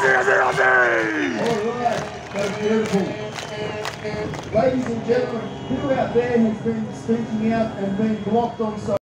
that's beautiful. Ladies and gentlemen, who out there has been speaking out and been blocked on social